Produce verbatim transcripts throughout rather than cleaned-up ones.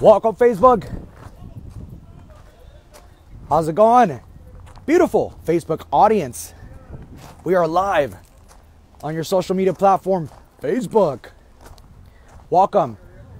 Welcome, Facebook. How's it going? Beautiful Facebook audience. We are live on your social media platform, Facebook. Welcome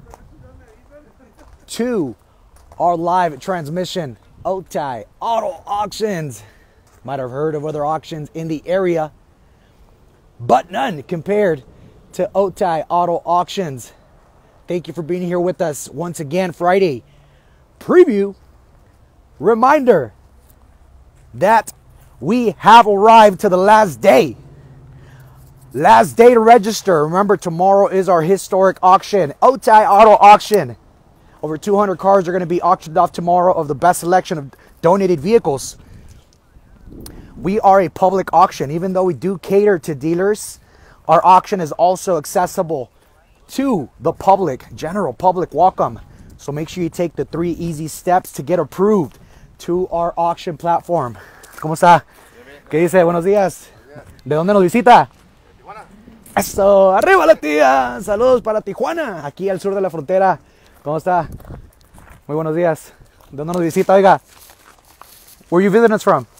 to our live transmission, Otay Auto Auctions. Might have heard of other auctions in the area, but none compared to Otay Auto Auctions. Thank you for being here with us once again. Friday preview. Reminder that we have arrived to the last day. Last day to register. Remember, tomorrow is our historic auction, Otay Auto Auction. Over two hundred cars are going to be auctioned off tomorrow of the best selection of donated vehicles. We are a public auction. Even though we do cater to dealers, our auction is also accessible to the public, general public. Welcome. So make sure you take the three easy steps to get approved to our auction platform. ¿Cómo está? ¿Qué dice? Buenos días. ¿De dónde nos visita? De Tijuana. Eso, arriba la tía. Saludos para Tijuana, aquí al sur de la frontera. ¿Cómo está? Muy buenos días. ¿De dónde nos visita? Oiga. Where are you visiting us from?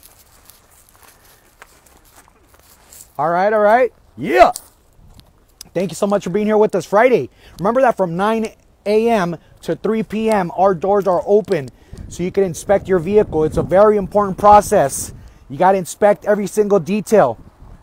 All right, all right. Yeah. Thank you so much for being here with us Friday. Remember that from nine a m to three p m our doors are open so you can inspect your vehicle. It's a very important process. You got to inspect every single detail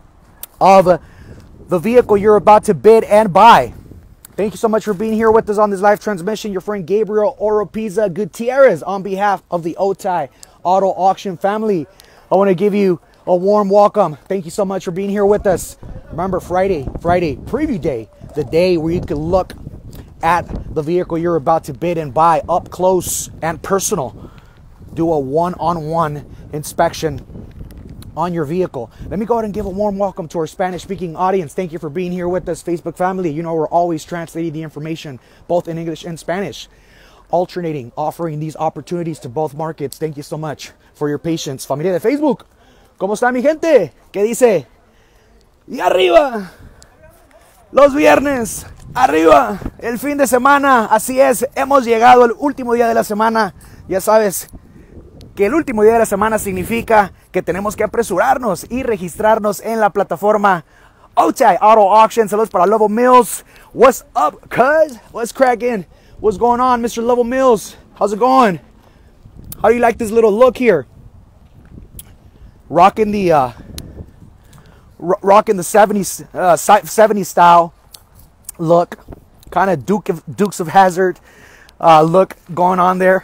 of the vehicle you're about to bid and buy. Thank you so much for being here with us on this live transmission. Your friend Gabriel Oropeza Gutierrez on behalf of the Otay Auto Auction family. I want to give you a warm welcome. Thank you so much for being here with us. Remember, Friday, Friday preview day, the day where you can look at the vehicle you're about to bid and buy up close and personal. Do a one-on-one inspection on your vehicle. Let me go ahead and give a warm welcome to our Spanish-speaking audience. Thank you for being here with us, Facebook family. You know we're always translating the information both in English and Spanish, alternating, offering these opportunities to both markets. Thank you so much for your patience. Familia de Facebook, ¿cómo está mi gente? ¿Qué dice? Y arriba, los viernes, arriba, el fin de semana. Así es, hemos llegado al último día de la semana. Ya sabes que el último día de la semana significa que tenemos que apresurarnos y registrarnos en la plataforma Otay Auto Auction. Saludos para Lovell Mills. What's up, cuz? What's cracking? What's going on, Mister Lovell Mills? How's it going? How do you like this little look here? Rocking the uh, rocking the seventies uh, seventies style look, kind of Duke of Dukes of Hazzard uh, look going on there.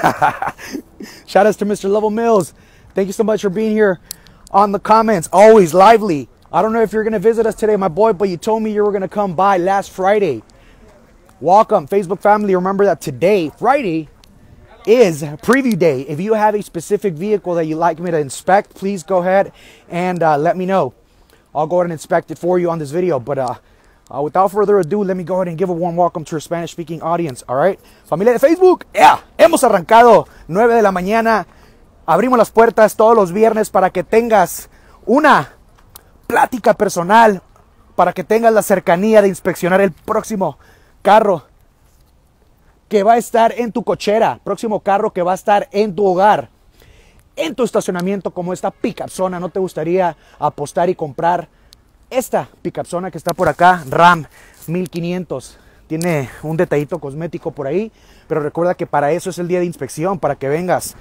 Shout outs to Mister Lovell Mills. Thank you so much for being here on the comments. Always lively. I don't know if you're going to visit us today, my boy, but you told me you were going to come by last Friday. Welcome, Facebook family. Remember that today, Friday, is preview day. If you have a specific vehicle that you'd like me to inspect, please go ahead and uh, let me know. I'll go ahead and inspect it for you on this video. But uh, uh, without further ado, let me go ahead and give a warm welcome to our Spanish-speaking audience. All right, familia de Facebook, yeah, hemos arrancado nueve de la mañana. Abrimos las puertas todos los viernes para que tengas una plática personal, para que tengas la cercanía de inspeccionar el próximo carro que va a estar en tu cochera, próximo carro que va a estar en tu hogar, en tu estacionamiento, como esta pickup zona. ¿No te gustaría apostar y comprar esta pickup zona que está por acá? Ram mil quinientos. Tiene un detallito cosmético por ahí, pero recuerda que para eso es el día de inspección, para que vengas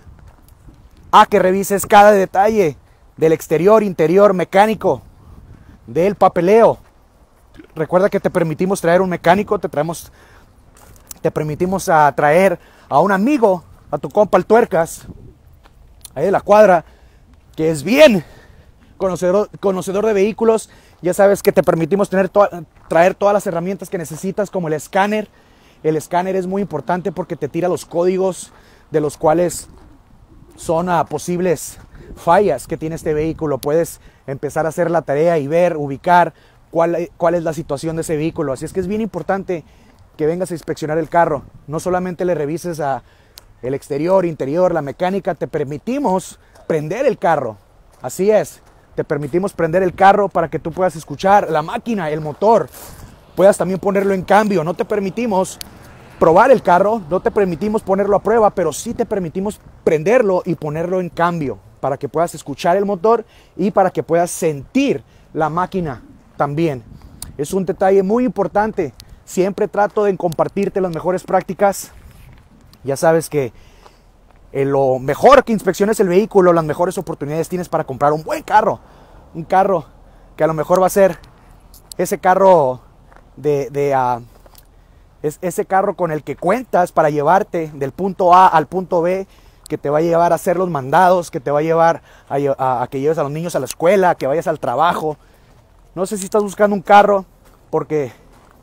a que revises cada detalle del exterior, interior, mecánico, del papeleo. Recuerda que te permitimos traer un mecánico, te traemos, te permitimos a traer a un amigo, a tu compa el Tuercas, ahí de la cuadra, que es bien conocedor, conocedor de vehículos. Ya sabes que te permitimos tener to traer todas las herramientas que necesitas, como el escáner. El escáner es muy importante porque te tira los códigos de los cuales son uh, posibles fallas que tiene este vehículo. Puedes empezar a hacer la tarea y ver, ubicar cuál, cuál es la situación de ese vehículo. Así es que es bien importante que vengas a inspeccionar el carro. No solamente le revises a el exterior, interior, la mecánica. Te permitimos prender el carro. Así es, te permitimos prender el carro para que tú puedas escuchar la máquina, el motor. Puedas también ponerlo en cambio. No te permitimos probar el carro, no te permitimos ponerlo a prueba, pero sí te permitimos prenderlo y ponerlo en cambio para que puedas escuchar el motor y para que puedas sentir la máquina también. Es un detalle muy importante. Siempre trato de compartirte las mejores prácticas. Ya sabes que eh, lo mejor que inspecciones el vehículo, las mejores oportunidades tienes para comprar un buen carro. Un carro que a lo mejor va a ser ese carro de... de uh, es ese carro con el que cuentas para llevarte del punto A al punto B, que te va a llevar a hacer los mandados, que te va a llevar a, a, a que lleves a los niños a la escuela, que vayas al trabajo. No sé si estás buscando un carro porque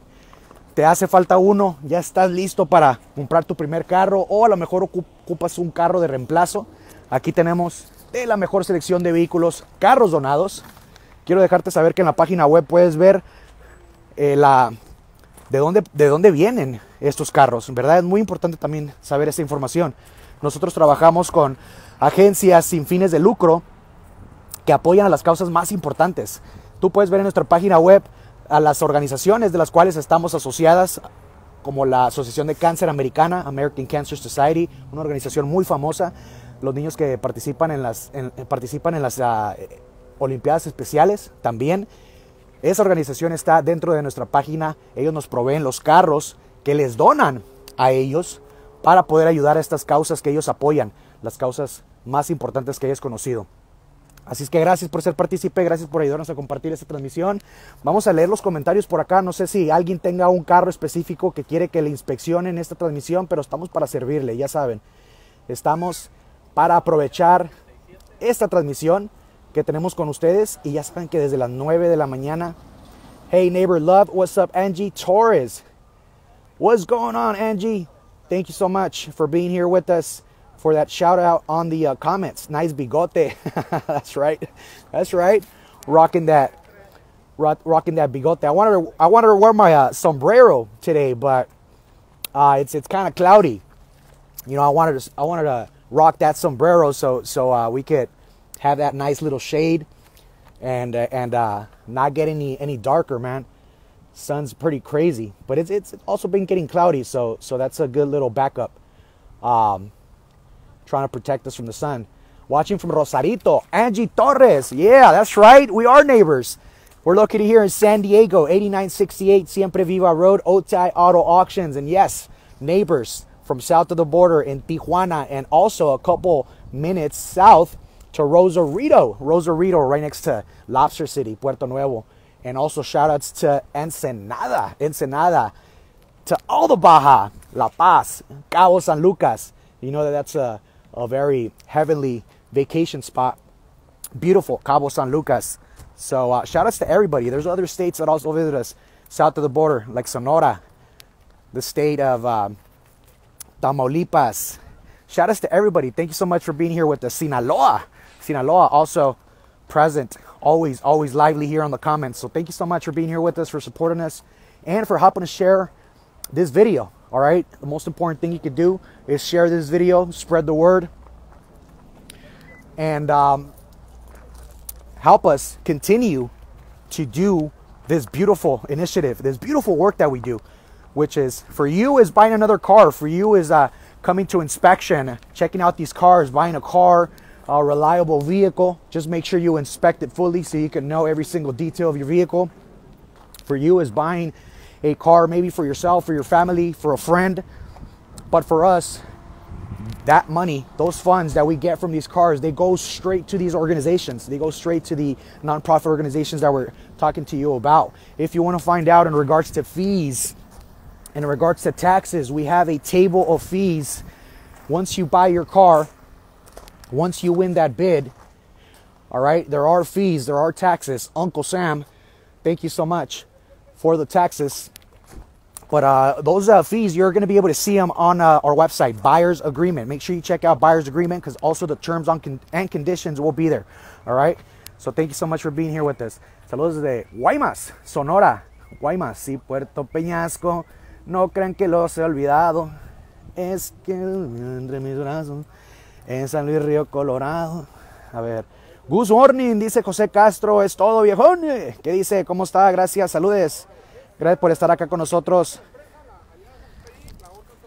te hace falta uno, ya estás listo para comprar tu primer carro, o a lo mejor ocupas un carro de reemplazo. Aquí tenemos de la mejor selección de vehículos, carros donados. Quiero dejarte saber que en la página web puedes ver eh, la... De dónde, de dónde vienen estos carros, ¿verdad? Es muy importante también saber esa información. Nosotros trabajamos con agencias sin fines de lucro que apoyan a las causas más importantes. Tú puedes ver en nuestra página web a las organizaciones de las cuales estamos asociadas, como la Asociación de Cáncer Americana, American Cancer Society, una organización muy famosa. Los niños que participan en las, en, participan en las uh, Olimpiadas Especiales también. Esa organización está dentro de nuestra página. Ellos nos proveen los carros que les donan a ellos para poder ayudar a estas causas que ellos apoyan, las causas más importantes que hayas conocido. Así es que gracias por ser partícipe, gracias por ayudarnos a compartir esta transmisión. Vamos a leer los comentarios por acá. No sé si alguien tenga un carro específico que quiere que le inspeccionen esta transmisión, pero estamos para servirle, ya saben. Estamos para aprovechar esta transmisión que tenemos con ustedes, y ya saben que desde las nueve de la mañana. Hey neighbor love, what's up Angie Torres? What's going on Angie? Thank you so much for being here with us, for that shout out on the uh, comments. Nice bigote. That's right. That's right. Rocking that rock, rocking that bigote. I wanted to, I wanted to wear my uh, sombrero today, but uh, it's it's kind of cloudy. You know, I wanted to I wanted to rock that sombrero so so uh, we could have that nice little shade and uh, and uh, not get any any darker, man. Sun's pretty crazy, but it's it's also been getting cloudy, so so that's a good little backup. Um, trying to protect us from the sun. Watching from Rosarito, Angie Torres. Yeah, that's right. We are neighbors. We're located here in San Diego, eighty-nine sixty-eight Siempre Viva Road, Otay Auto Auctions, and yes, neighbors from south of the border in Tijuana, and also a couple minutes south to Rosarito, Rosarito, right next to Lobster City, Puerto Nuevo. And also shout outs to Ensenada, Ensenada, to all the Baja, La Paz, Cabo San Lucas. You know that that's a, a very heavenly vacation spot. Beautiful, Cabo San Lucas. So uh, shout outs to everybody. There's other states that also visit us south of the border, like Sonora, the state of uh, Tamaulipas. Shout outs to everybody. Thank you so much for being here with us. Sinaloa. Sinaloa also present, always, always lively here on the comments. So thank you so much for being here with us, for supporting us, and for helping us share this video. All right, the most important thing you could do is share this video, spread the word, and um, help us continue to do this beautiful initiative, this beautiful work that we do, which is, for you is buying another car, for you is uh, coming to inspection, checking out these cars, buying a car, a reliable vehicle. Just make sure you inspect it fully so you can know every single detail of your vehicle. For you is buying a car, maybe for yourself, for your family, for a friend. But for us, that money, those funds that we get from these cars, they go straight to these organizations. They go straight to the nonprofit organizations that we're talking to you about. If you want to find out in regards to fees, in regards to taxes, we have a table of fees. Once you buy your car, once you win that bid, all right, there are fees, there are taxes. Uncle Sam, thank you so much for the taxes. But uh, those uh, fees, you're going to be able to see them on uh, our website, Buyer's Agreement. Make sure you check out Buyer's Agreement, because also the terms on con and conditions will be there. All right? So thank you so much for being here with us. Saludos de Guaymas, Sonora. Guaymas y Puerto Peñasco. No crean que los he olvidado. Es que entre mis brazos en San Luis Río Colorado. A ver. Good morning, dice José Castro. Es todo, viejón. ¿Qué dice? ¿Cómo está? Gracias. Saludes. Gracias por estar acá con nosotros.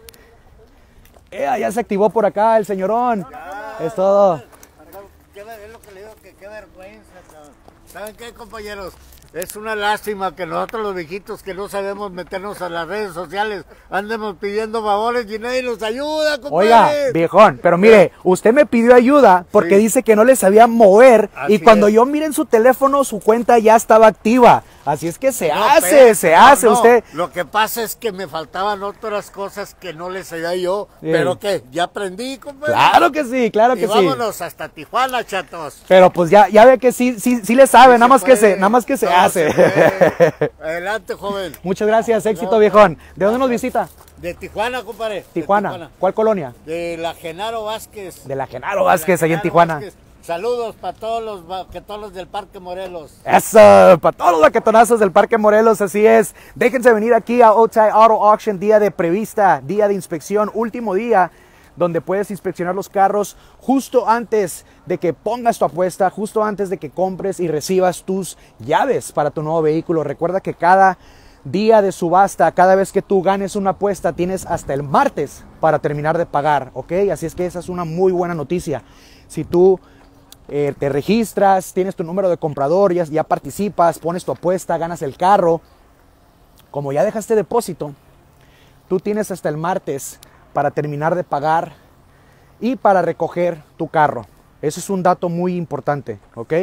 Eh, ya se activó por acá el señorón. Ya, es todo. Es lo que le digo, que qué vergüenza, cabrón. ¿Saben qué, compañeros? Es una lástima que nosotros los viejitos que no sabemos meternos a las redes sociales andemos pidiendo favores y nadie nos ayuda, compadre. Oiga, viejón, pero mire, usted me pidió ayuda porque sí. dice que no le sabía mover. Así y cuando es. yo miré en su teléfono, su cuenta ya estaba activa. Así es que se no, hace, pero, se no, hace no. usted. Lo que pasa es que me faltaban otras cosas que no le sabía yo. Sí. Pero que ya aprendí, compadre. Claro que sí, claro que y sí. Vámonos hasta Tijuana, chatos. Pero pues ya, ya ve que sí, sí, sí le sabe, sí nada, más que se, nada más que se no, hace. Se Adelante, joven. Muchas gracias, éxito, no, viejón. ¿De dónde nos visita? De Tijuana, compadre. Tijuana. Tijuana. ¿Cuál colonia? De la Genaro Vázquez. De la Genaro Vázquez, ahí en Tijuana. Vázquez. Saludos para todos los baquetones del Parque Morelos. Eso, para todos los baquetonazos del Parque Morelos, así es. Déjense venir aquí a Otay Auto Auction, día de prevista, día de inspección, último día, donde puedes inspeccionar los carros justo antes de que pongas tu apuesta, justo antes de que compres y recibas tus llaves para tu nuevo vehículo. Recuerda que cada día de subasta, cada vez que tú ganes una apuesta, tienes hasta el martes para terminar de pagar, ¿ok? Así es que esa es una muy buena noticia. Si tú Eh, te registras, tienes tu número de comprador, ya, ya participas, pones tu apuesta, ganas el carro. Como ya dejaste depósito, tú tienes hasta el martes para terminar de pagar y para recoger tu carro. Eso es un dato muy importante, ¿ok?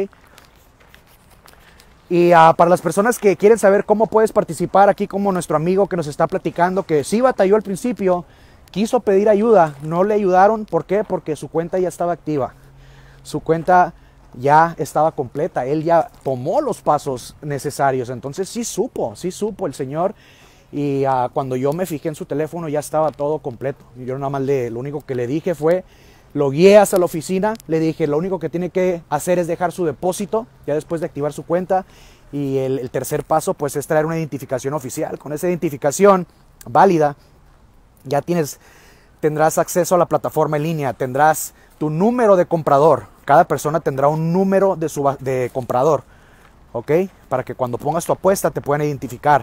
Y uh, para las personas que quieren saber cómo puedes participar, aquí como nuestro amigo que nos está platicando, que sí batalló al principio, quiso pedir ayuda, no le ayudaron. ¿Por qué? Porque su cuenta ya estaba activa. Su cuenta ya estaba completa, él ya tomó los pasos necesarios, entonces sí supo, sí supo el señor. Y uh, cuando yo me fijé en su teléfono ya estaba todo completo. Yo nada más le, lo único que le dije fue, lo guié hasta la oficina, le dije lo único que tiene que hacer es dejar su depósito, ya después de activar su cuenta. Y el, el tercer paso pues es traer una identificación oficial. Con esa identificación válida ya tienes, tendrás acceso a la plataforma en línea, tendrás tu número de comprador. Cada persona tendrá un número de, su, de comprador, ¿ok? Para que cuando pongas tu apuesta te puedan identificar.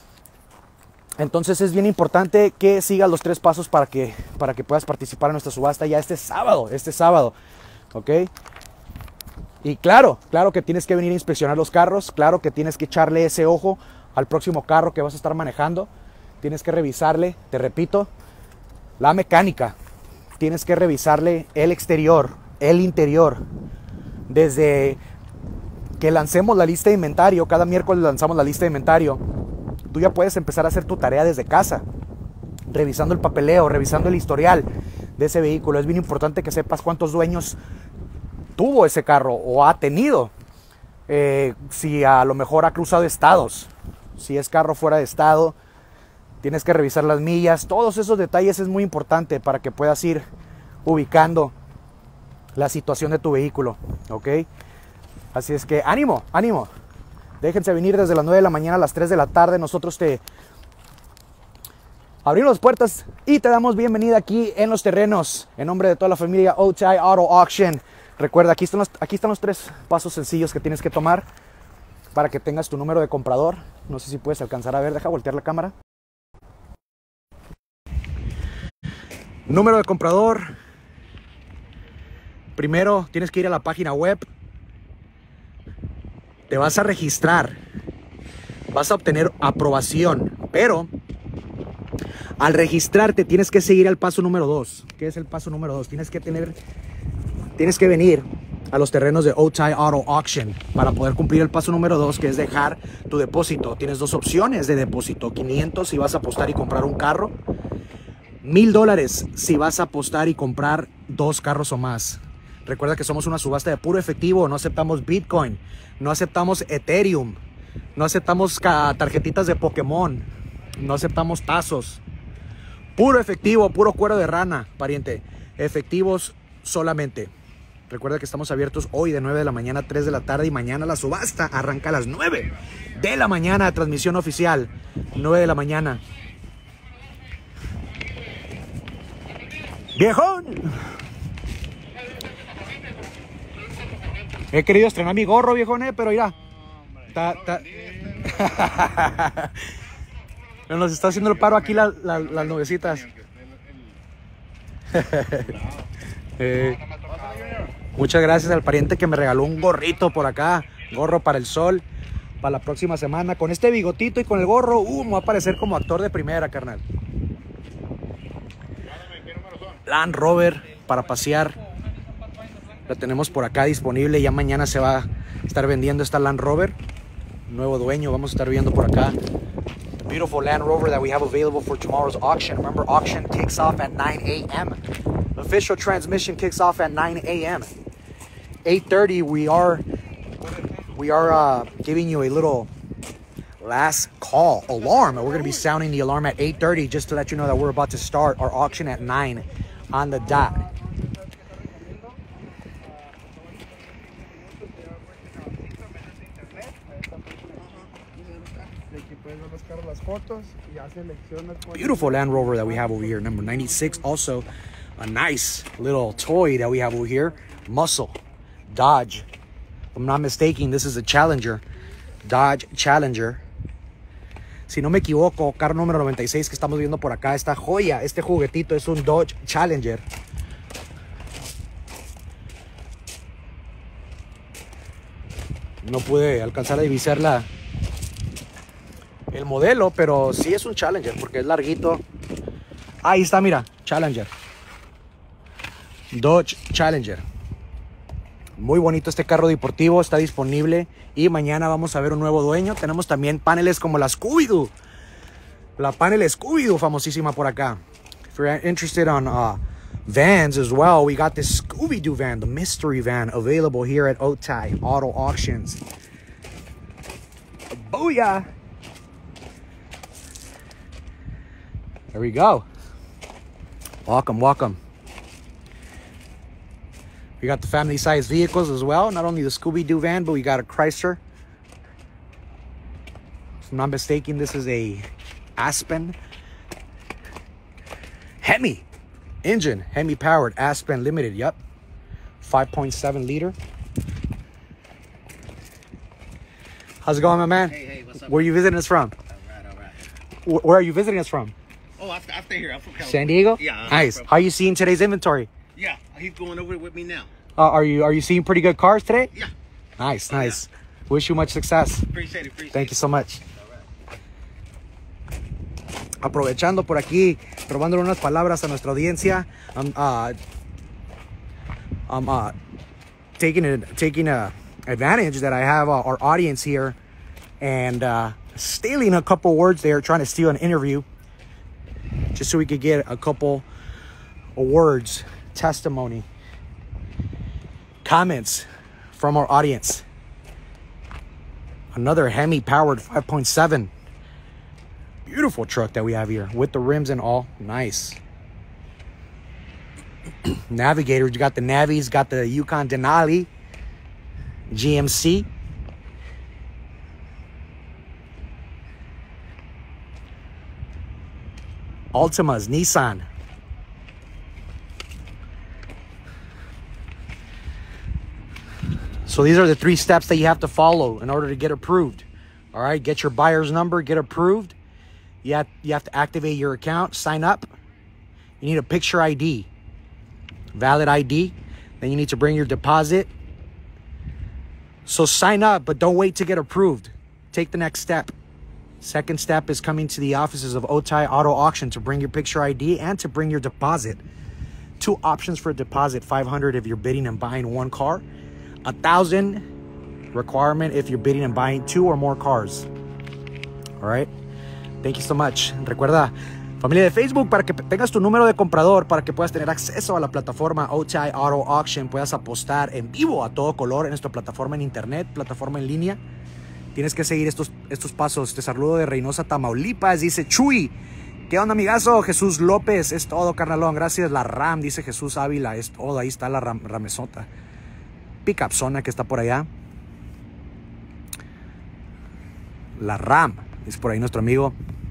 Entonces es bien importante que sigas los tres pasos para que, para que puedas participar en nuestra subasta ya este sábado, este sábado, ¿ok? Y claro, claro que tienes que venir a inspeccionar los carros, claro que tienes que echarle ese ojo al próximo carro que vas a estar manejando. Tienes que revisarle, te repito, la mecánica. Tienes que revisarle el exterior, el interior. Desde que lancemos la lista de inventario, cada miércoles lanzamos la lista de inventario, tú ya puedes empezar a hacer tu tarea desde casa, revisando el papeleo, revisando el historial de ese vehículo. Es bien importante que sepas cuántos dueños tuvo ese carro o ha tenido. Eh, si a lo mejor ha cruzado estados, si es carro fuera de estado, tienes que revisar las millas. Todos esos detalles es muy importante para que puedas ir ubicando la situación de tu vehículo, ¿ok? Así es que ánimo, ánimo. Déjense venir desde las nueve de la mañana a las tres de la tarde. Nosotros te abrimos las puertas y te damos bienvenida aquí en los terrenos. En nombre de toda la familia Otay Auto Auction. Recuerda, aquí están, los, aquí están los tres pasos sencillos que tienes que tomar para que tengas tu número de comprador. No sé si puedes alcanzar a ver, deja voltear la cámara. Número de comprador. Primero tienes que ir a la página web. Te vas a registrar. Vas a obtener aprobación. Pero al registrarte tienes que seguir al paso número dos. ¿Qué es el paso número dos? Tienes que tener, tienes que venir a los terrenos de Otay Auto Auction para poder cumplir el paso número dos, que es dejar tu depósito. Tienes dos opciones de depósito: quinientos si vas a apostar y comprar un carro, mil dólares si vas a apostar y comprar dos carros o más. Recuerda que somos una subasta de puro efectivo, no aceptamos Bitcoin, no aceptamos Ethereum, no aceptamos tarjetitas de Pokémon, no aceptamos tazos. Puro efectivo, puro cuero de rana, pariente. Efectivos solamente. Recuerda que estamos abiertos hoy de nueve de la mañana a tres de la tarde y mañana la subasta arranca a las nueve de la mañana, transmisión oficial, nueve de la mañana. ¡Viejón! He querido estrenar mi gorro, viejón, eh, pero mira. Ta, ta. Nos está haciendo el paro aquí la, la, las nubecitas. eh, muchas gracias al pariente que me regaló un gorrito por acá. Gorro para el sol. Para la próxima semana. Con este bigotito y con el gorro. Uh, me va a parecer como actor de primera, carnal. Land Rover para pasear. La tenemos por acá disponible. Ya mañana se va a estar vendiendo esta Land Rover. Nuevo dueño. Vamos a estar viendo por acá. The beautiful Land Rover that we have available for tomorrow's auction. Remember, auction kicks off at nine A M Official transmission kicks off at nine A M eight thirty, we are we are uh, giving you a little last call alarm. We're going to be sounding the alarm at eight thirty just to let you know that we're about to start our auction at nine on the dot. Beautiful Land Rover that we have over here, number ninety-six. Also, a nice little toy that we have over here, Muscle Dodge. If I'm not mistaken, this is a Challenger, Dodge Challenger. Si no me equivoco, carro número noventa y seis que estamos viendo por acá, esta joya, este juguetito es un Dodge Challenger. No pude alcanzar a divisar la, el modelo, pero sí es un Challenger porque es larguito. Ahí está, mira, Challenger. Dodge Challenger. Muy bonito este carro deportivo, está disponible y mañana vamos a ver un nuevo dueño. Tenemos también paneles como la Scooby-Doo. La panel Scooby-Doo famosísima por acá. If you're interested on uh, vans as well, we got this Scooby-Doo van, the mystery van, available here at Otay Auto Auctions. Booyah! There we go. Welcome, welcome. We got the family-sized vehicles as well. Not only the Scooby-Doo van, but we got a Chrysler. If I'm not mistaken, this is a Aspen Hemi engine. Hemi-powered Aspen Limited, yep. five point seven liter. How's it going, my man? Hey, hey, what's up? Where are you visiting us from? All right, all right. Wh- Where are you visiting us from? Oh, I, I stay here. I'm from California. San Diego? Yeah. I'm Nice. from- How are you seeing today's inventory? Yeah, he's going over it with me now. Uh, are you are you seeing pretty good cars today? Yeah. Nice, nice. Wish you much success. Appreciate it, appreciate Thank you it. so much. All right. Aprovechando por aquí, robándole unas palabras a nuestra audiencia. I'm uh, I'm uh, taking it, taking a advantage that I have uh, our audience here, and uh, stealing a couple words there, trying to steal an interview, just so we could get a couple of words, testimony, comments from our audience. Another Hemi-powered five point seven. Beautiful truck that we have here with the rims and all. Nice. Navigators, you got the Navis, got the Yukon Denali, G M C. Altimas, Nissan. So these are the three steps that you have to follow in order to get approved. All right, get your buyer's number, get approved. You have, you have to activate your account, sign up. You need a picture I D, valid I D. Then you need to bring your deposit. So sign up, but don't wait to get approved. Take the next step. Second step is coming to the offices of Otay Auto Auction to bring your picture I D and to bring your deposit. Two options for a deposit, five hundred dollars if you're bidding and buying one car, one thousand dollars requirement if you're bidding and buying two or more cars. All right. Thank you so much. Recuerda, familia de Facebook, para que tengas tu número de comprador, para que puedas tener acceso a la plataforma Otay Auto Auction, puedas apostar en vivo a todo color en nuestra plataforma en internet, plataforma en línea. Tienes que seguir estos, estos pasos. Te saludo de Reynosa, Tamaulipas. Dice Chuy. ¿Qué onda, amigazo? Jesús López. Es todo, carnalón. Gracias. La RAM, dice Jesús Ávila. Es todo. Ahí está la ram, ramesota. Pickup zona que está por allá. La RAM. Es por ahí nuestro amigo.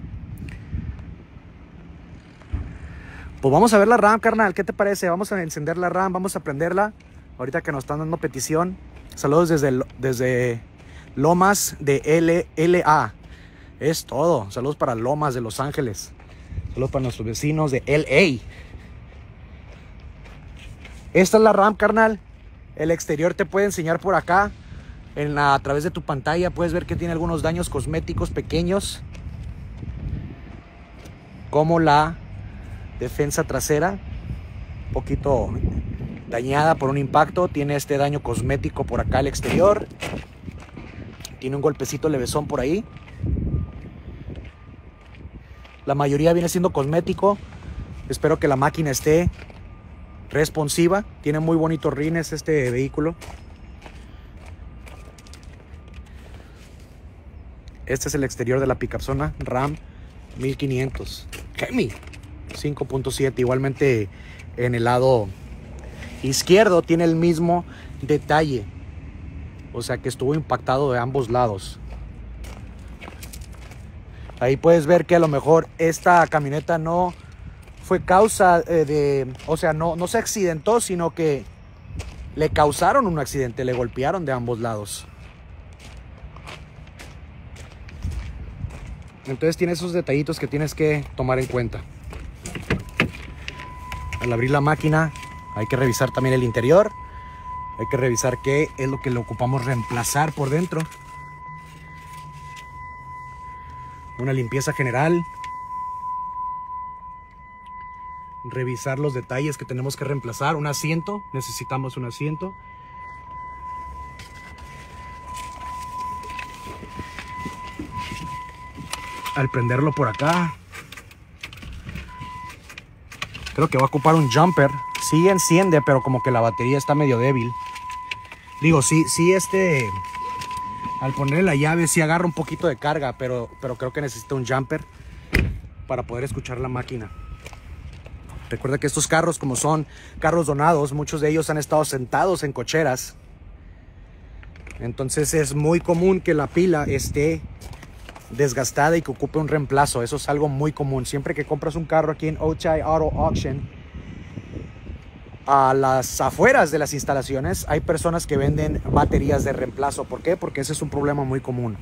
Pues vamos a ver la RAM, carnal. ¿Qué te parece? Vamos a encender la RAM. Vamos a prenderla. Ahorita que nos están dando petición. Saludos desde... desde Lomas de L L A. Es todo. Saludos para Lomas de Los Ángeles. Saludos para nuestros vecinos de L A. Esta es la RAM, carnal. El exterior te puede enseñar por acá. En la, a través de tu pantalla puedes ver que tiene algunos daños cosméticos pequeños, como la defensa trasera, un poquito dañada por un impacto. Tiene este daño cosmético por acá el exterior. Tiene un golpecito levesón por ahí. La mayoría viene siendo cosmético. Espero que la máquina esté responsiva. Tiene muy bonitos rines este vehículo. Este es el exterior de la Picapzona Ram mil quinientos Hemi cinco punto siete. Igualmente en el lado izquierdo tiene el mismo detalle, o sea que estuvo impactado de ambos lados. Ahí puedes ver que a lo mejor esta camioneta no fue causa eh, de, o sea, no, no se accidentó, sino que le causaron un accidente, le golpearon de ambos lados. Entonces tiene esos detallitos que tienes que tomar en cuenta. Al abrir la máquina hay que revisar también el interior. Hay que revisar qué es lo que le ocupamos reemplazar por dentro. Una limpieza general. Revisar los detalles que tenemos que reemplazar. Un asiento, necesitamos un asiento. Al prenderlo por acá, creo que va a ocupar un jumper. Sí enciende, pero como que la batería está medio débil. Digo, sí, sí este, al ponerle la llave sí agarra un poquito de carga, pero, pero creo que necesita un jumper para poder escuchar la máquina. Recuerda que estos carros, como son carros donados, muchos de ellos han estado sentados en cocheras. Entonces es muy común que la pila esté desgastada y que ocupe un reemplazo. Eso es algo muy común. Siempre que compras un carro aquí en Otay Auto Auction, a las afueras de las instalaciones hay personas que venden baterías de reemplazo. ¿Por qué? Porque ese es un problema muy común.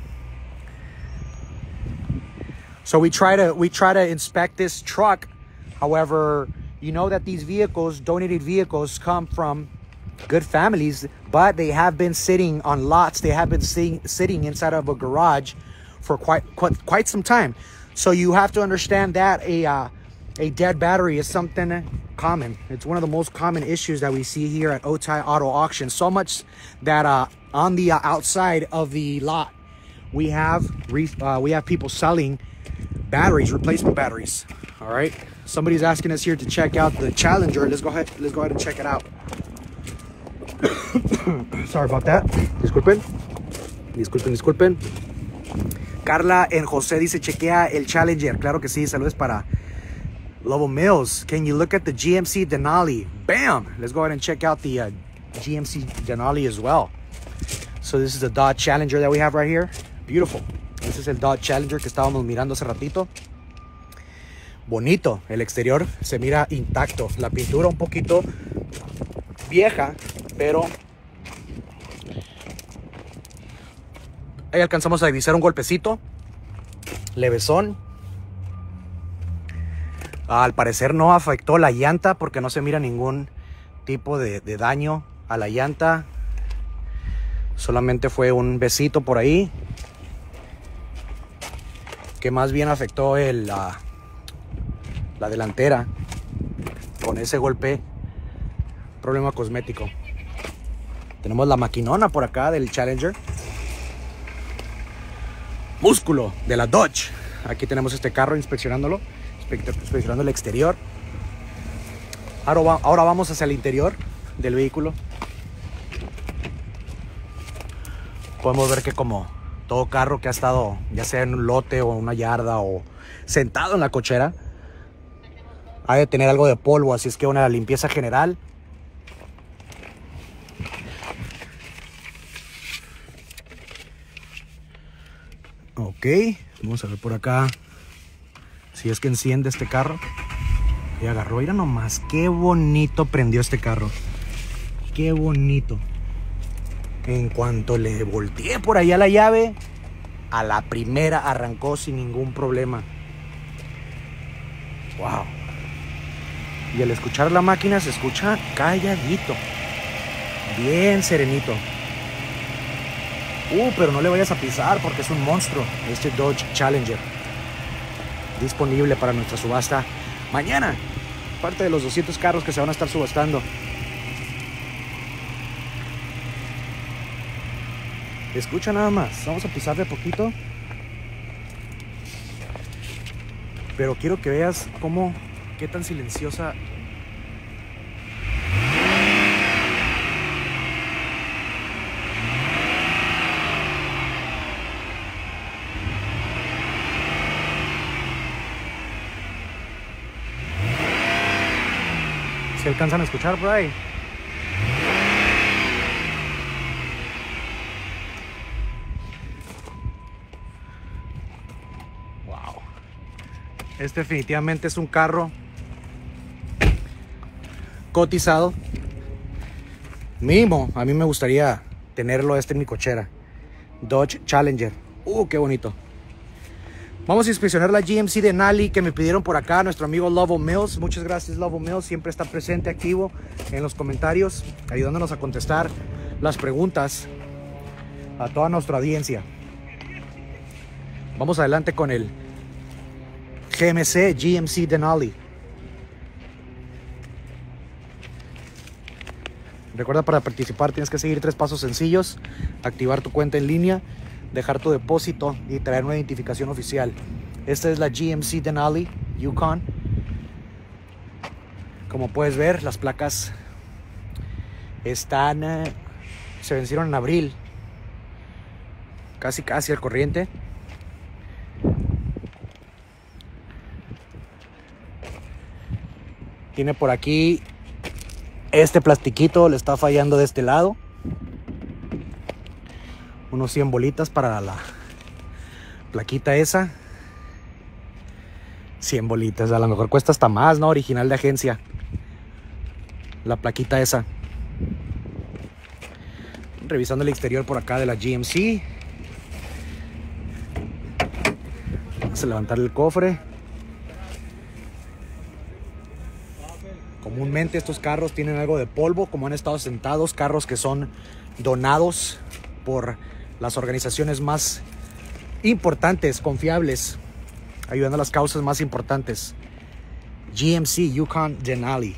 So we try to we try to inspect this truck. However, you know that these vehicles, donated vehicles, come from good families, but they have been sitting on lots. They have been sitting sitting inside of a garage for quite quite quite some time. So you have to understand that a uh, a dead battery is something common. It's one of the most common issues that we see here at Otay Auto Auction. So much that uh, on the uh, outside of the lot, we have re uh, we have people selling batteries, replacement batteries. All right. Somebody's asking us here to check out the Challenger. Let's go ahead. Let's go ahead and check it out. Sorry about that. Disculpen. Disculpen, disculpen. Carla en José dice, chequea el Challenger. Claro que sí. Saludos para Lobo Mills. Can you look at the G M C Denali? Bam! Let's go ahead and check out the uh, G M C Denali as well. So this is the Dodge Challenger that we have right here. Beautiful. Este es el Dodge Challenger que estábamos mirando hace ratito. Bonito. El exterior se mira intacto. La pintura un poquito vieja, pero ahí alcanzamos a divisar un golpecito levesón. Al parecer no afectó la llanta porque no se mira ningún tipo de, de daño a la llanta. Solamente fue un besito por ahí que más bien afectó el, la, la delantera con ese golpe. Problema cosmético. Tenemos la maquinona por acá del Challenger. Músculo de la Dodge. Aquí tenemos este carro inspeccionándolo, inspeccionando el exterior. Ahora, va, ahora vamos hacia el interior del vehículo. Podemos ver que como todo carro que ha estado ya sea en un lote o una yarda o sentado en la cochera, ha de tener algo de polvo, así es que una limpieza general. Ok, vamos a ver por acá si es que enciende este carro. Y agarró, mira nomás, qué bonito prendió este carro. Qué bonito. En cuanto le volteé por allá la llave, a la primera arrancó sin ningún problema. Wow. Y al escuchar la máquina se escucha calladito. Bien serenito. Uh, pero no le vayas a pisar porque es un monstruo. Este Dodge Challenger. Disponible para nuestra subasta mañana. Parte de los doscientos carros que se van a estar subastando. Escucha nada más. Vamos a pisar de poquito. Pero quiero que veas cómo, qué tan silenciosa. ¿Se alcanzan a escuchar por ahí? Wow. Este definitivamente es un carro cotizado. Mínimo, a mí me gustaría tenerlo este en mi cochera. Dodge Challenger. Uh, qué bonito. Vamos a inspeccionar la G M C Denali que me pidieron por acá, nuestro amigo Lovo Mills. Muchas gracias, Lovo Mills. Siempre está presente, activo en los comentarios, ayudándonos a contestar las preguntas a toda nuestra audiencia. Vamos adelante con el G M C G M C Denali. Recuerda, para participar tienes que seguir tres pasos sencillos: activar tu cuenta en línea, dejar tu depósito y traer una identificación oficial. Esta es la G M C Denali Yukon. Como puedes ver, las placas están eh, se vencieron en abril, casi casi al corriente. Tiene por aquí este plastiquito, le está fallando de este lado. Unos cien bolitas para la plaquita esa. cien bolitas, a lo mejor cuesta hasta más, ¿no? Original de agencia. La plaquita esa. Revisando el exterior por acá de la G M C. Vamos a levantar el cofre. Comúnmente estos carros tienen algo de polvo, como han estado sentados, carros que son donados por las organizaciones más importantes, confiables, ayudando a las causas más importantes. G M C Yukon Denali.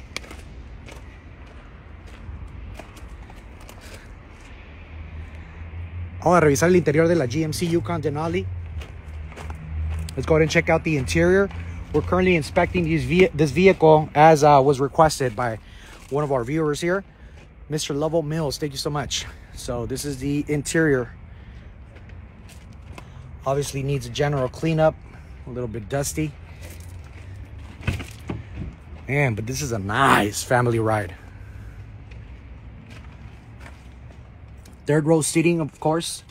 Vamos a revisar el interior de la G M C Yukon Denali. Let's go ahead and check out the interior. We're currently inspecting these ve this vehicle as uh, was requested by one of our viewers here, Mister Lovell Mills. Thank you so much. So this is the interior. Obviously needs a general cleanup, a little bit dusty. Man, but this is a nice family ride. Third row seating, of course.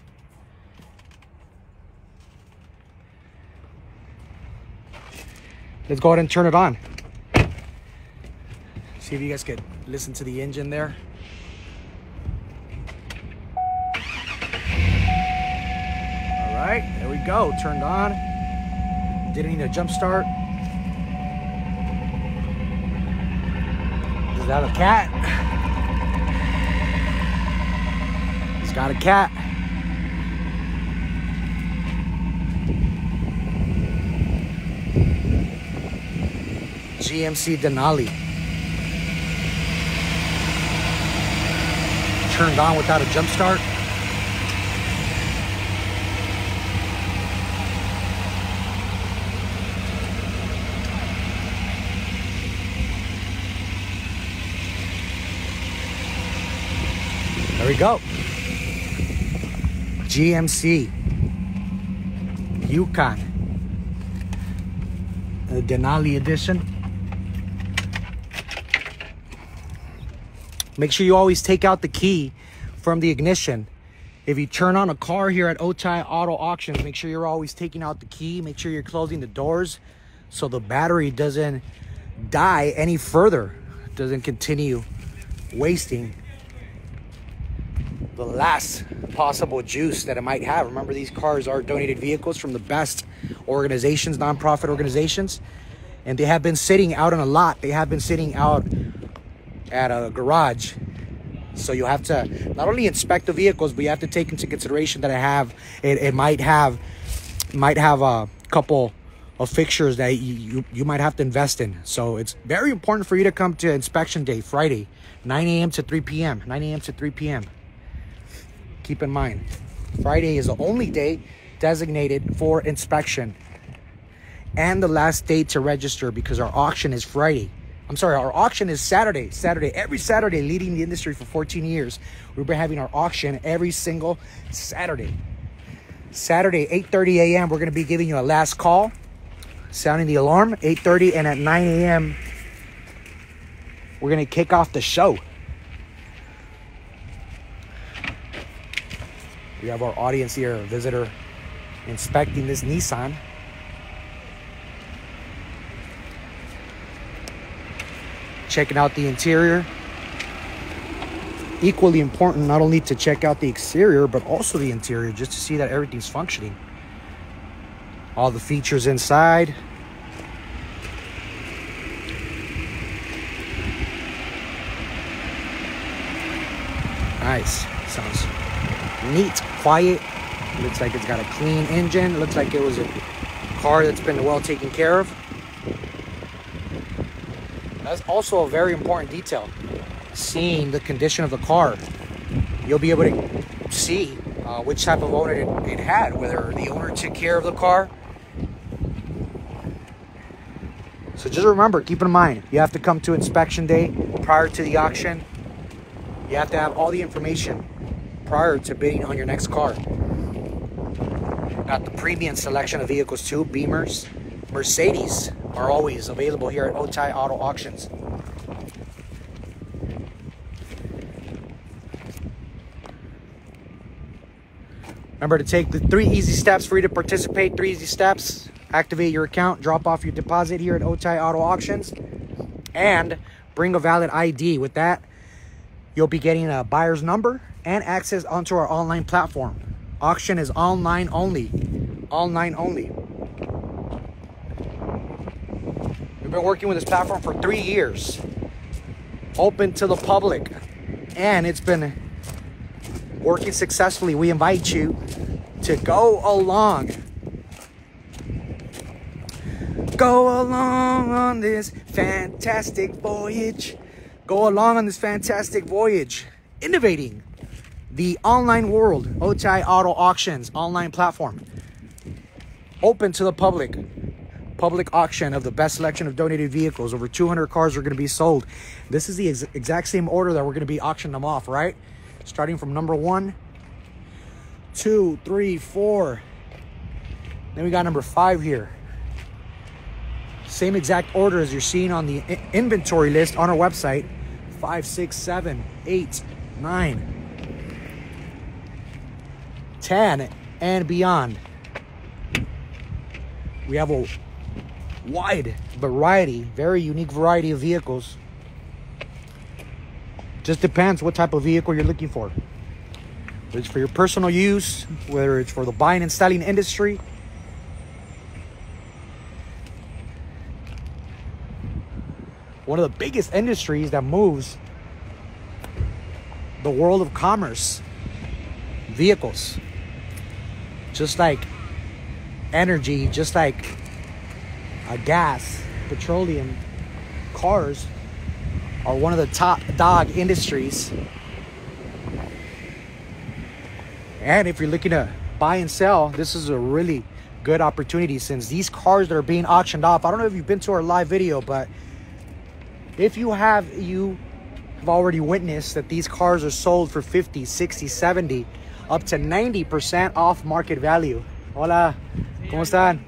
Let's go ahead and turn it on. See if you guys could listen to the engine there. All right, there we go, turned on. Didn't need a jump start. Is that a cat? It's got a cat. G M C Denali. Turned on without a jump start. There we go. G M C Yukon, the Denali edition. Make sure you always take out the key from the ignition. If you turn on a car here at Otay Auto Auctions, make sure you're always taking out the key. Make sure you're closing the doors so the battery doesn't die any further, doesn't continue wasting the last possible juice that it might have. Remember, these cars are donated vehicles from the best organizations, nonprofit organizations, and they have been sitting out on a lot. They have been sitting out at a garage. So you have to not only inspect the vehicles, but you have to take into consideration that I have it, it might have might have a couple of fixtures that you, you you might have to invest in. So it's very important for you to come to inspection day, Friday, nine A M to three P M nine A M to three P M Keep in mind, Friday is the only day designated for inspection and the last day to register, because our auction is Friday. I'm sorry, our auction is Saturday. Saturday, every Saturday, leading the industry for fourteen years. We've been having our auction every single Saturday. Saturday, eight thirty A M, we're going to be giving you a last call, sounding the alarm, eight thirty, and at nine A M, we're going to kick off the show. We have our audience here, a visitor, inspecting this Nissan. Checking out the interior. Equally important, not only to check out the exterior, but also the interior, just to see that everything's functioning. All the features inside. Nice. Sounds neat, quiet. Looks like it's got a clean engine. Looks like it was a car that's been well taken care of. That's also a very important detail. Seeing the condition of the car, you'll be able to see uh, which type of owner it, it had, whether the owner took care of the car. So just remember, keep in mind, you have to come to inspection day prior to the auction. You have to have all the information prior to bidding on your next car. Got the premium selection of vehicles too. Beamers, Mercedes are always available here at Otay Auto Auctions. Remember to take the three easy steps for you to participate. Three easy steps. Activate your account, drop off your deposit here at Otay Auto Auctions, and bring a valid I D. With that, you'll be getting a buyer's number and access onto our online platform. Auction is online only. Online only. We've been working with this platform for three years. Open to the public. And it's been working successfully. We invite you to go along. Go along on this fantastic voyage. Go along on this fantastic voyage. Innovating the online world. Otay Auto Auctions online platform. Open to the public. Public auction of the best selection of donated vehicles. Over two hundred cars are going to be sold. This is the ex exact same order that we're going to be auctioning them off, right? Starting from number one, two, three, four. Then we got number five here. Same exact order as you're seeing on the inventory list on our website. Five, six, seven, eight, nine, ten, and beyond. We have a wide variety, very unique variety of vehicles. Just depends what type of vehicle you're looking for. Whether it's for your personal use, whether it's for the buying and selling industry. One of the biggest industries that moves the world of commerce. Vehicles. Just like energy, just like uh, gas, petroleum, cars are one of the top dog industries. And if you're looking to buy and sell, this is a really good opportunity, since these cars that are being auctioned off, I don't know if you've been to our live video, but if you have, you have already witnessed that these cars are sold for fifty, sixty, seventy, up to ninety percent off market value. Hola, ¿cómo están?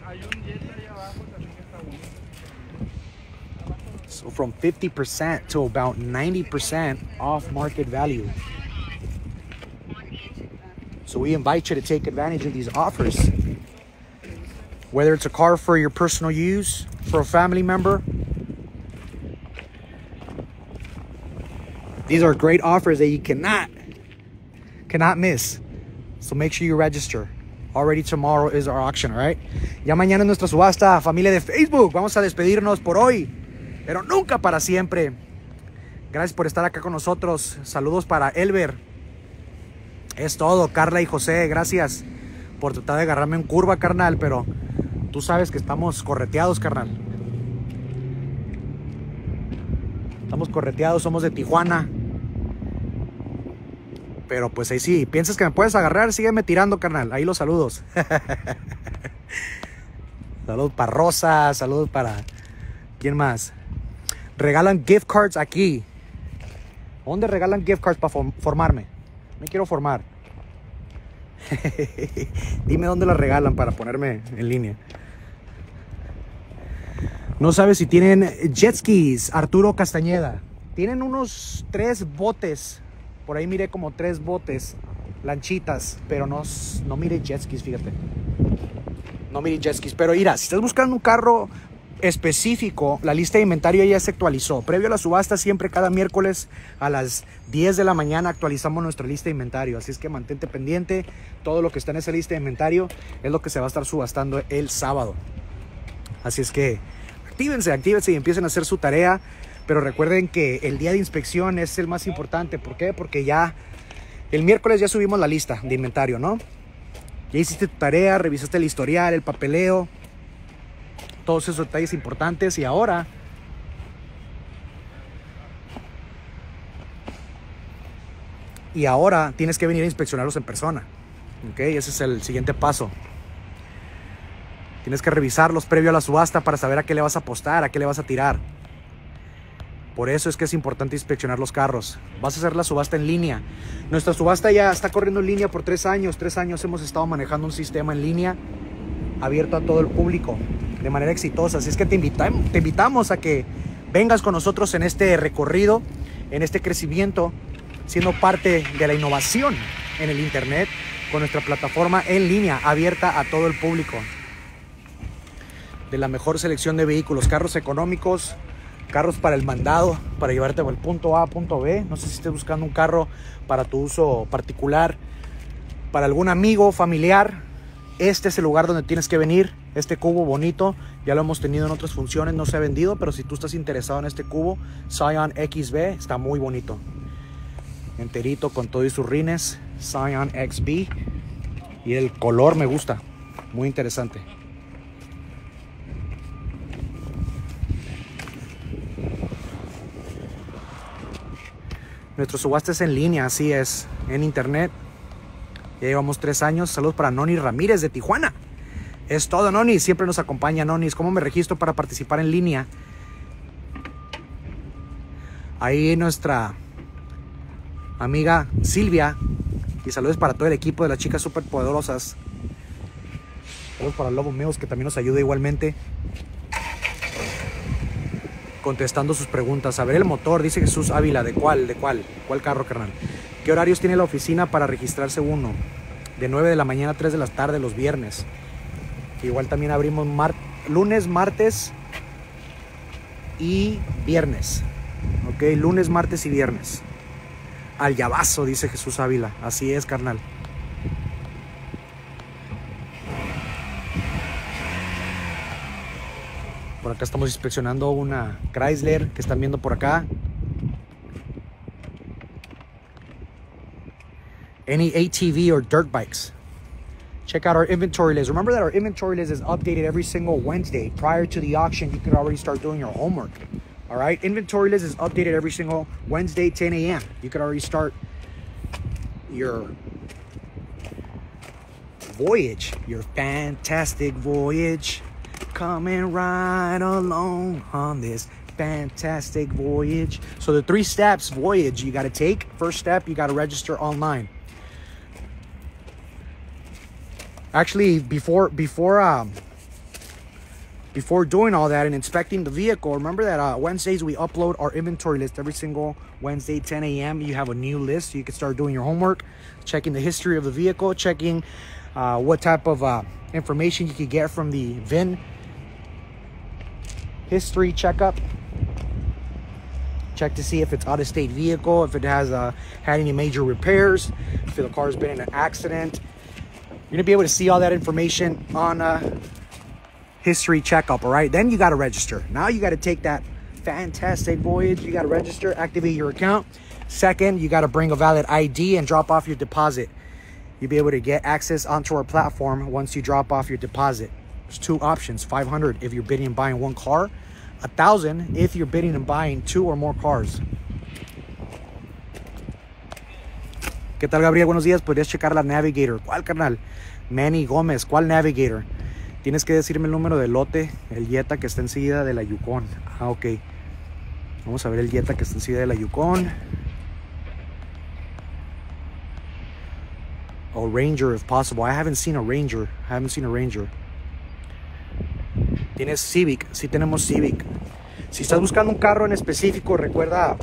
So from fifty percent to about ninety percent off market value. So we invite you to take advantage of these offers. Whether it's a car for your personal use, for a family member. These are great offers that you cannot, cannot miss. So make sure you register. Already tomorrow is our auction, all right? Ya mañana es nuestra subasta, familia de Facebook. Vamos a despedirnos por hoy, pero nunca para siempre. Gracias por estar acá con nosotros. Saludos para Elber. Es todo, Carla y José, gracias por tratar de agarrarme en curva, carnal, pero tú sabes que estamos correteados, carnal. Estamos correteados, somos de Tijuana. Pero pues ahí sí, piensas que me puedes agarrar, sígueme tirando, carnal. Ahí los saludos. Saludos para Rosa, saludos para... ¿Quién más? Regalan gift cards aquí. ¿Dónde regalan gift cards para formarme? Me quiero formar. Dime dónde las regalan para ponerme en línea. No sabes si tienen jet skis, Arturo Castañeda. Tienen unos tres botes. Por ahí miré como tres botes, lanchitas, pero no, no miré jet skis, fíjate. No miré jet skis. Pero mira, si estás buscando un carro específico, la lista de inventario ya se actualizó. Previo a la subasta, siempre cada miércoles a las diez de la mañana actualizamos nuestra lista de inventario. Así es que mantente pendiente. Todo lo que está en esa lista de inventario es lo que se va a estar subastando el sábado. Así es que actívense, actívense y empiecen a hacer su tarea. Pero recuerden que el día de inspección es el más importante. ¿Por qué? Porque ya el miércoles ya subimos la lista de inventario, ¿no? Ya hiciste tu tarea, revisaste el historial, el papeleo, todos esos detalles importantes. Y ahora y ahora tienes que venir a inspeccionarlos en persona, ¿ok? Ese es el siguiente paso. Tienes que revisarlos previo a la subasta para saber a qué le vas a apostar, a qué le vas a tirar. Por eso es que es importante inspeccionar los carros. Vas a hacer la subasta en línea. Nuestra subasta ya está corriendo en línea por tres años. Tres años hemos estado manejando un sistema en línea abierto a todo el público de manera exitosa. Así es que te invitamos, te invitamos a que vengas con nosotros en este recorrido, en este crecimiento, siendo parte de la innovación en el internet con nuestra plataforma en línea abierta a todo el público. De la mejor selección de vehículos, carros económicos, carros para el mandado, para llevarte del punto A a punto B. No sé si estés buscando un carro para tu uso particular, para algún amigo, familiar. Este es el lugar donde tienes que venir. Este cubo bonito, ya lo hemos tenido en otras funciones, no se ha vendido, pero si tú estás interesado en este cubo, Scion X B, está muy bonito. Enterito con todo y sus rines, Scion X B. Y el color me gusta, muy interesante. Nuestro subasta es en línea, así es, en internet. Ya llevamos tres años. Saludos para Noni Ramírez de Tijuana. Es todo, Noni. Siempre nos acompaña, Noni. ¿Cómo me registro para participar en línea? Ahí nuestra amiga Silvia. Y saludos para todo el equipo de las chicas super poderosas. Saludos para Lobo Meos, que también nos ayuda igualmente, contestando sus preguntas. A ver el motor, dice Jesús Ávila. ¿De cuál? ¿De cuál? ¿Cuál carro, carnal? ¿Qué horarios tiene la oficina para registrarse uno? De nueve de la mañana a tres de la tarde los viernes. Igual también abrimos mar lunes, martes y viernes. Ok, lunes, martes y viernes. Al llavazo, dice Jesús Ávila. Así es, carnal. Por acá estamos inspeccionando una Chrysler que están viendo por acá. Any A T V or dirt bikes. Check out our inventory list. Remember that our inventory list is updated every single Wednesday. Prior to the auction, you could already start doing your homework. All right? Inventory list is updated every single Wednesday, ten A M You could already start your voyage, your fantastic voyage. Coming right along on this fantastic voyage. So the three steps voyage you got to take. First step, you got to register online. Actually, before before um before doing all that and inspecting the vehicle, remember that uh, Wednesdays we upload our inventory list every single Wednesday, ten A M You have a new list, so you can start doing your homework, checking the history of the vehicle, checking uh, what type of uh, information you could get from the V I N history checkup. Check to see if it's out-of-state vehicle, if it has uh, had any major repairs, if the car's been in an accident. You're gonna be able to see all that information on uh, History Checkup, all right? Then you gotta register. Now you gotta take that fantastic voyage. You gotta register, activate your account. Second, you gotta bring a valid I D and drop off your deposit. You'll be able to get access onto our platform once you drop off your deposit. There's two options, five hundred if you're bidding and buying one car, one thousand if you're bidding and buying two or more cars. ¿Qué tal, Gabriel? Buenos días. ¿Podrías checar la Navigator? ¿Cuál, carnal? Manny Gómez. ¿Cuál Navigator? Tienes que decirme el número del lote, el Jetta que está enseguida de la Yukon. Ah, ok. Vamos a ver el Jetta que está enseguida de la Yukon. O Ranger, if possible. I haven't seen a Ranger. I haven't seen a Ranger. Tienes Civic. Sí tenemos Civic. Si estás buscando un carro en específico, recuerda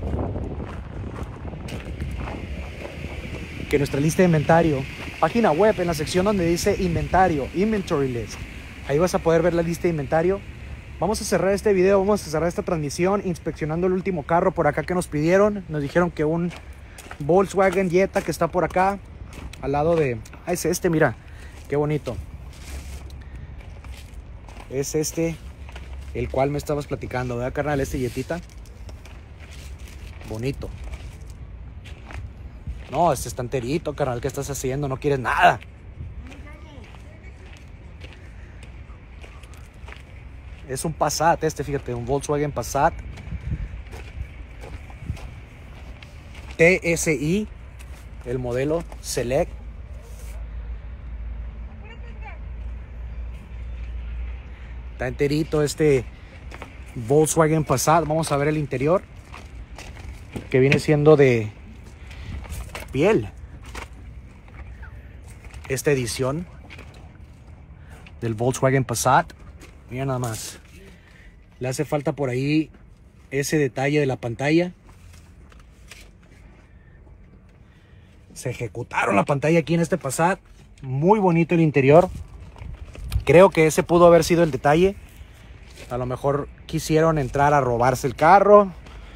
que nuestra lista de inventario, página web, en la sección donde dice inventario, inventory list, ahí vas a poder ver la lista de inventario. Vamos a cerrar este video, vamos a cerrar esta transmisión inspeccionando el último carro por acá que nos pidieron. Nos dijeron que un Volkswagen Jetta que está por acá al lado de... Ah, es este, mira, qué bonito. Es este, el cual me estabas platicando, ¿verdad, carnal? Este Jettita. Bonito. No, este está enterito, carnal. ¿Qué estás haciendo? No quieres nada. Es un Passat este, fíjate, un Volkswagen Passat T S I, el modelo Select. Está enterito este Volkswagen Passat. Vamos a ver el interior, que viene siendo de piel. Esta edición del Volkswagen Passat, mira nada más, le hace falta por ahí ese detalle de la pantalla. Se ejecutaron la pantalla aquí en este Passat. Muy bonito el interior. Creo que ese pudo haber sido el detalle. A lo mejor quisieron entrar a robarse el carro,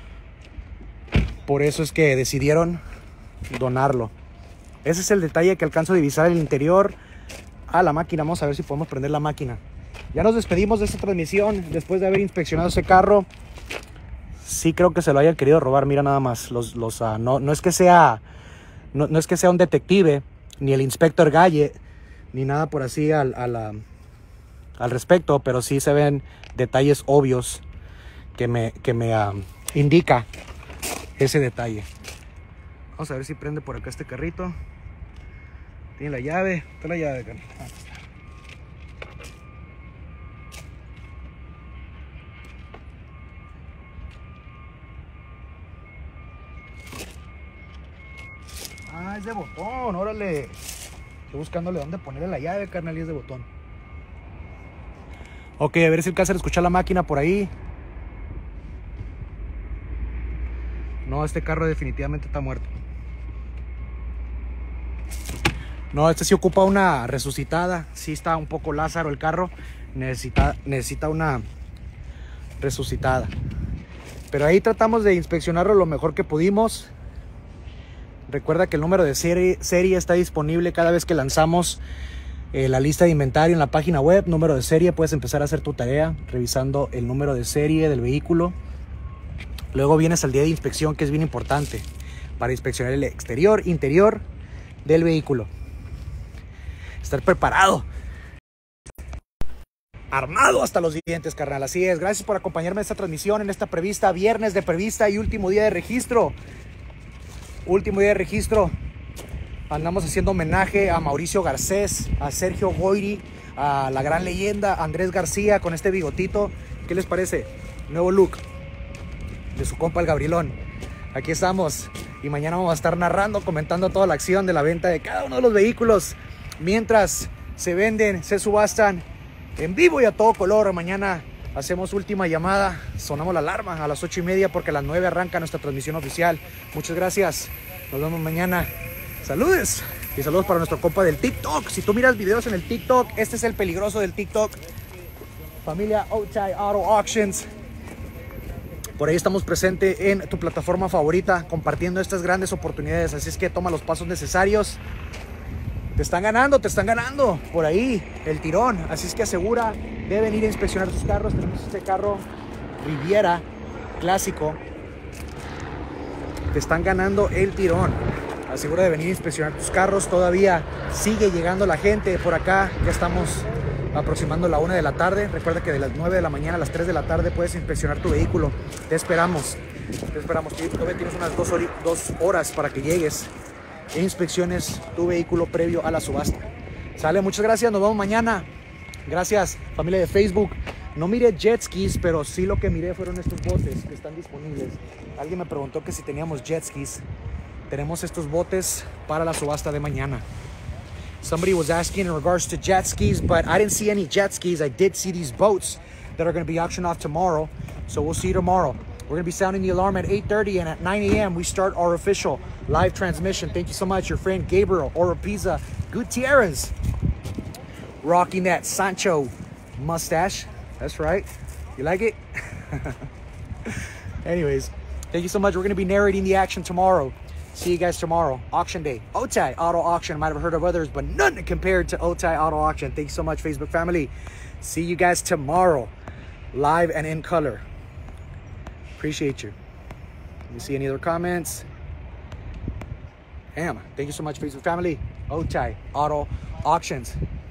por eso es que decidieron donarlo. Ese es el detalle que alcanzo a divisar el interior. A la máquina, vamos a ver si podemos prender la máquina. Ya nos despedimos de esta transmisión después de haber inspeccionado ese carro. Sí creo que se lo hayan querido robar. Mira nada más, los, los, uh, no, no, es que sea, no, no es que sea un detective, ni el inspector Galle, ni nada por así al, al, uh, al respecto, pero sí se ven detalles obvios que me, que me uh, indica ese detalle. Vamos a ver si prende por acá este carrito. Tiene la llave. Está la llave, carnal. Ah, está. Ah, es de botón, órale. Estoy buscándole dónde ponerle la llave, carnal, y es de botón. Ok, a ver si alcanza a escuchar la máquina por ahí. No, este carro definitivamente está muerto. No, este sí ocupa una resucitada. Sí está un poco Lázaro el carro. Necesita, necesita una resucitada. Pero ahí tratamos de inspeccionarlo lo mejor que pudimos. Recuerda que el número de serie, serie está disponible cada vez que lanzamos eh, la lista de inventario en la página web. Número de serie, puedes empezar a hacer tu tarea revisando el número de serie del vehículo. Luego vienes al día de inspección, que es bien importante para inspeccionar el exterior, interior del vehículo. Estar preparado, armado hasta los dientes, carnal. Así es. Gracias por acompañarme en esta transmisión, en esta prevista, viernes de prevista y último día de registro. Último día de registro. Andamos haciendo homenaje a Mauricio Garcés, a Sergio Goyri, a la gran leyenda Andrés García con este bigotito. ¿Qué les parece? Nuevo look de su compa el Gabrielón. Aquí estamos y mañana vamos a estar narrando, comentando toda la acción de la venta de cada uno de los vehículos mientras se venden, se subastan en vivo y a todo color. Mañana hacemos última llamada, sonamos la alarma a las ocho y media porque a las nueve arranca nuestra transmisión oficial. Muchas gracias, nos vemos mañana. Saludes y saludos para nuestro compa del TikTok. Si tú miras videos en el TikTok, este es el peligroso del TikTok, familia Otay Auto Auctions. Por ahí estamos presentes en tu plataforma favorita compartiendo estas grandes oportunidades, así es que toma los pasos necesarios. Te están ganando, te están ganando por ahí el tirón. Así es que asegura de venir a inspeccionar tus carros. Tenemos este carro Riviera clásico. Te están ganando el tirón. Asegura de venir a inspeccionar tus carros. Todavía sigue llegando la gente por acá. Ya estamos aproximando la una de la tarde. Recuerda que de las nueve de la mañana a las tres de la tarde puedes inspeccionar tu vehículo. Te esperamos. Te esperamos. Todavía tienes unas dos, hori- dos horas para que llegues e inspecciones tu vehículo previo a la subasta. Sale, muchas gracias. Nos vemos mañana. Gracias, familia de Facebook. No miré jet skis, pero sí lo que miré fueron estos botes que están disponibles. Alguien me preguntó que si teníamos jet skis. Tenemos estos botes para la subasta de mañana. Somebody was asking in regards to jet skis, but I didn't see any jet skis. I did see these boats that are going to be auctioned off tomorrow. So we'll see you tomorrow. We're going to be sounding the alarm at eight thirty, and at nine a m we start our official live transmission. Thank you so much. Your friend Gabriel Oropeza Gutierrez, rocking that Sancho mustache. That's right. You like it? Anyways, thank you so much. We're going to be narrating the action tomorrow. See you guys tomorrow. Auction day. Otay Auto Auction. Might have heard of others, but none compared to Otay Auto Auction. Thank you so much, Facebook family. See you guys tomorrow, live and in color. Appreciate you. Let me see any other comments. Damn. Thank you so much, Facebook family. Otay Auto Auctions.